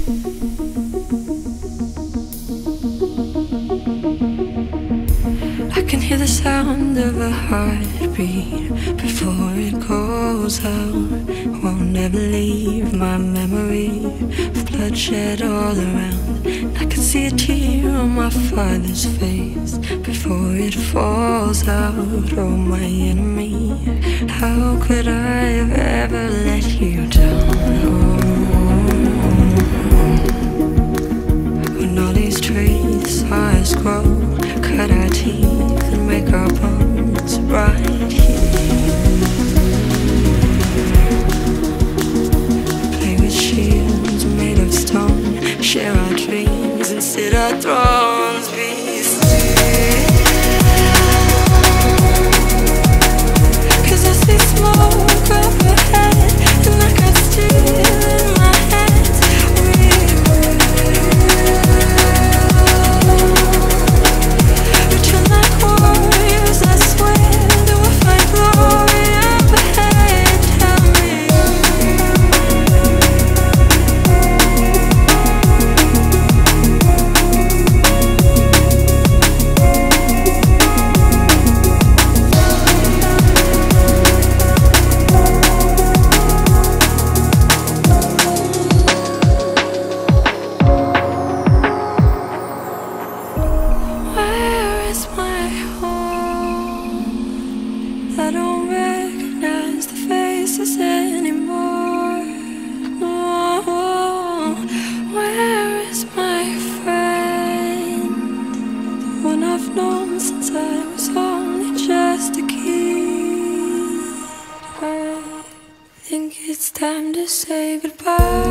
I can hear the sound of a heartbeat before it goes out. Won't ever leave my memory of bloodshed all around. I can see a tear on my father's face before it falls out. Oh, my enemy, how could I have ever let you down? When all these traits saw us grow, cut our teeth and make our bones right here. Play with shields made of stone, share our dreams and sit our thrones. Be still, 'cause I see smoke up ahead and I got steel in my hands. Return like warriors, I swear that we'll find glory up ahead. Tell me, where is my home? I don't recognize the faces anymore. No, where is my friend? The one I've known since I was only just a kid. I think it's time to say goodbye.